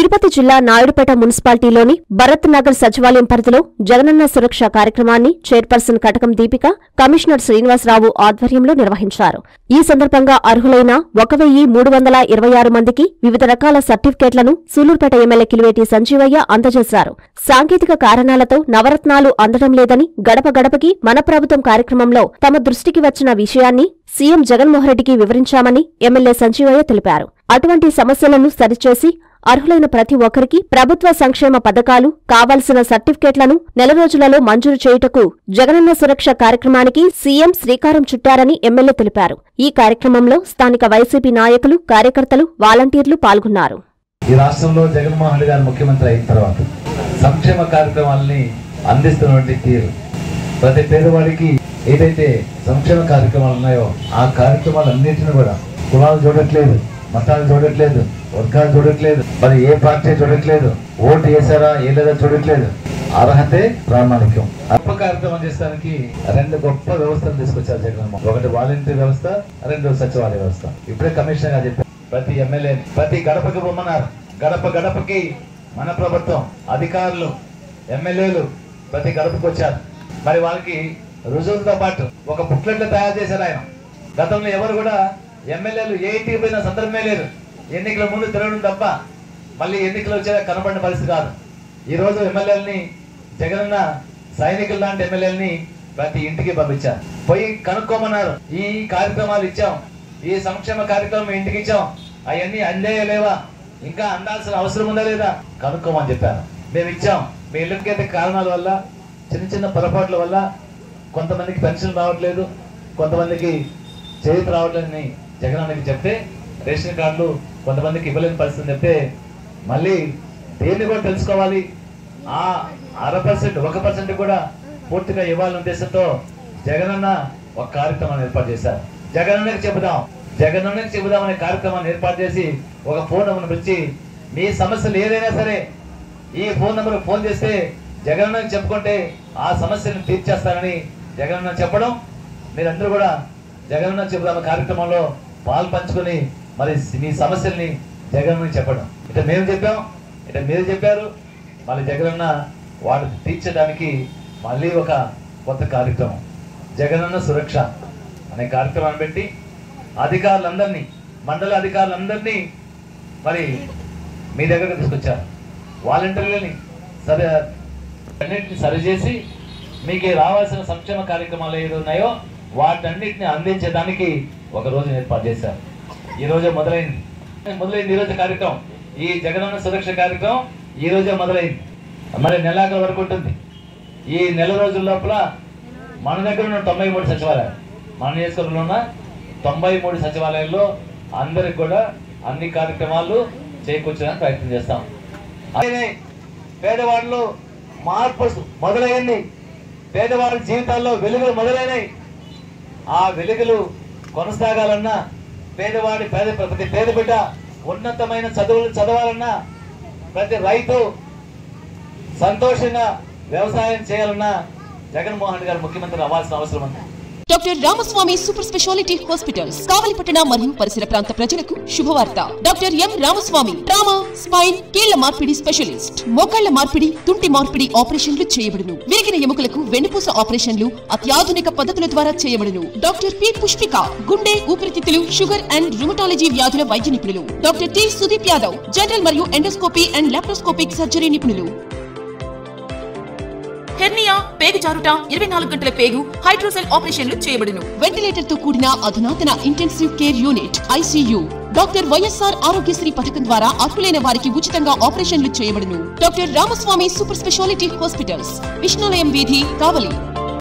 తిరుపతి జిల్లా నాయుడుపేట మున్సిపాలిటీలోని భరత్ నగర్ సచివాలయం పరిధిలో జగనన్న సురక్ష కార్యక్రమాన్ని చైర్పర్సన్ కటకం దీపిక, కమిషనర్ శ్రీనివాసరావు ఆధ్వర్యంలో నిర్వహించారు. ఈ సందర్భంగా అర్హులైన 1326 మందికి వివిధ రకాల సర్టిఫికేట్లను సూలూరుపేట ఎమ్మెల్యే కిలివేటి సంజీవయ్య అందజేశారు. సాంకేతిక కారణాలతో నవరత్నాలు అందడం లేదని గడప గడపకి మన ప్రభుత్వం కార్యక్రమంలో తమ దృష్టికి వచ్చిన విషయాన్ని సీఎం జగన్మోహన్రెడ్డికి వివరించామని ఎమ్మెల్యే సంజీవయ్య తెలిపారు. అటువంటి సమస్యలను సరిచేసి అర్హులైన ప్రతి ఒక్కరికి ప్రభుత్వ సంక్షేమ పథకాలు, కావాల్సిన సర్టిఫికేట్లను నెల రోజులలో మంజూరు చేయుటకు జగనన్న సురక్ష కార్యక్రమానికి సీఎం శ్రీకారం చుట్టారని ఎమ్మెల్యే తెలిపారు. ఈ కార్యక్రమంలో స్థానిక వైసీపీ నాయకులు, కార్యకర్తలు, వాలంటీర్లు పాల్గొన్నారు. ఈ రాష్ట్రంలో జగన్మోహన్ రెడ్డి గారు ముఖ్యమంత్రి అయిన తర్వాత సంక్షేమ కార్యక్రమాలని అందిస్తున్నటువంటి తీరు, ప్రతి పేదవాడికి ఏదైతే సంక్షేమ కార్యక్రమాలు ఉన్నాయో ఆ కార్యక్రమాలన్నింటినీ కూడా కులాలు చూడట్లేదు, మతాలు చూడట్లేదు, వర్గాలు చూడట్లేదు, మరి ఏ పార్టీ చూడట్లేదు, ఓటు వేసారా ఏ లేదా చూడట్లేదు, అర్హతే ప్రామాణికం. గొప్ప కార్యక్రమం చేసడానికి 2 గొప్ప వ్యవస్థలు తీసుకొచ్చారు జగన్మోహన్. ఒకటి వాలంటీర్ వ్యవస్థ, 2 సచివాలయ వ్యవస్థ. ఇప్పుడే కమిషనర్ గా చెప్పారు, ప్రతి ఎమ్మెల్యే ప్రతి గడపకి బొమ్మన్నారు. గడప గడపకి మన ప్రభుత్వం అధికారులు, ఎమ్మెల్యేలు ప్రతి గడపకి వచ్చారు. మరి వాళ్ళకి రుజువులతో పాటు ఒక బుక్లెట్లు తయారు చేశారు ఆయన. గతంలో ఎవరు కూడా ఎమ్మెల్యేలు ఏ ఇంటికి పోయిన సందర్భమే లేదు. ఎన్నికల ముందు తిరగడం తప్ప మళ్ళీ ఎన్నికలు వచ్చేలా కనబడిన పరిస్థితి కాదు. ఈ రోజు ఎమ్మెల్యేలని జగనన్న సైనికులు లాంటి ఎమ్మెల్యేలని ప్రతి ఇంటికి పంపించారు. పోయి కనుక్కోమన్నారు. ఈ కార్యక్రమాలు ఇచ్చాం, ఈ సంక్షేమ కార్యక్రమం ఇంటికి ఇచ్చాం, అవన్నీ అందేయలేవా, ఇంకా అందాల్సిన అవసరం ఉందా లేదా కనుక్కోమని చెప్పాను. మేము ఇచ్చాం. మీ ఇళ్ళకైతే కారణాల వల్ల, చిన్న చిన్న పొరపాట్ల వల్ల కొంతమందికి పెన్షన్ రావట్లేదు, కొంతమందికి చేతి రావట్లేదని జగనన్నకి చెప్తే, రేషన్ కార్డులు కొంతమందికి ఇవ్వలేని పరిస్థితి చెప్తే, మళ్ళీ దేన్ని కూడా తెలుసుకోవాలి, ఆ 1% 1% కూడా పూర్తిగా ఇవ్వాలనే ఉద్దేశంతో జగనన్న ఒక కార్యక్రమాన్ని ఏర్పాటు చేశారు. జగనన్నకి చెబుదాం అనే కార్యక్రమాన్ని ఏర్పాటు చేసి ఒక ఫోన్ నెంబర్ పిలిచి, మీ సమస్యలు ఏదైనా సరే ఈ ఫోన్ నెంబర్ ఫోన్ చేస్తే జగనన్నకి చెప్పుకుంటే ఆ సమస్యను తీర్చేస్తారని జగనన్న చెప్పడం, మీరందరూ కూడా జగనన్న చెబుదాం కార్యక్రమంలో పాలు పంచుకొని మరి మీ సమస్యల్ని జగనన్నకి చెప్పడం. ఇట మేము చెప్పాం, ఇట మీరు చెప్పారు. మళ్ళీ జగనన్న వాటిని తీర్చడానికి మళ్ళీ ఒక కొత్త కార్యక్రమం జగనన్న సురక్ష అనే కార్యక్రమాన్ని పెట్టి అధికారులందరినీ, మండల అధికారులందరినీ మరి మీ దగ్గరకు తీసుకొచ్చారు. వాలంటీర్లని అన్నింటినీ సరిచేసి మీకు రావాల్సిన సంక్షేమ కార్యక్రమాలు ఏదో ఉన్నాయో వాటన్నిటిని అందించడానికి ఒక రోజు ఏర్పాటు చేశారు. ఈ రోజే మొదలైంది ఈరోజు కార్యక్రమం. ఈ జగనన్న సురక్ష కార్యక్రమం ఈ రోజే మొదలైంది. మరి నెలాఖరు వరకు ఉంటుంది. ఈ నెల రోజుల లోపల మన దగ్గర ఉన్న 93 సచివాలయాలు, మన నియోజకవర్గంలో ఉన్న 93 సచివాలయాల్లో అందరికి కూడా అన్ని కార్యక్రమాలు చేకూర్చడానికి ప్రయత్నం చేస్తాం. అదే పేదవాళ్ళు మార్పు మొదలైంది, పేదవాళ్ళ జీవితాల్లో వెలుగులు మొదలైనవి. ఆ వెలుగులు కొనసాగాలన్నా, ప్రతి పేద బిడ్డ ఉన్నతమైన చదువులు చదవాలన్నా, ప్రతి రైతు సంతోషంగా వ్యవసాయం చేయాలన్నా జగన్మోహన్ రెడ్డి గారు ముఖ్యమంత్రి అవ్వాల్సిన అవసరం ఉంది. Doctor Ramaswamy super speciality hospitals, కావలిపట్టణ మరియు పరిసర ప్రాంత ప్రజలకు శుభవార్త. Doctor M Ramaswamy trauma, spine, కీళ్ల మార్పిడి స్పెషలిస్ట్. మోకాళ్ల మార్పిడి, తుంటి మార్పిడి ఆపరేషన్లు చేయబడును. విరిగిన ఎముకలకు వెన్నుపూస ఆపరేషన్లు అత్యాధునిక పద్ధతుల ద్వారా చేయబడును. డాక్టర్ పి పుష్పిక గుండె, ఊపిరితిత్తులు, షుగర్ అండ్ రుమటాలజీ వ్యాధుల వైద్య నిపుణులు. Doctor T Sudeep Yadav general మరియు ఎండోస్కోపీ అండ్ లాప్రోస్కోపిక్ సర్జరీ నిపుణులు. హెర్నియా, పేగు జారుట, 24 గంటల పేగు, హైడ్రోసెల్ ఆపరేషన్లు చేయబడును. వెంటిలేటర్ తో కూడిన అధునాతన intensive care unit ICU. Doctor YSR Aarogyasri పథకం ద్వారా అర్హులైన వారికి ఉచితంగా ఆపరేషన్లు చేయబడును. Doctor Ramaswamy super speciality hospitals, Vishnulayam వీధి, కావలి.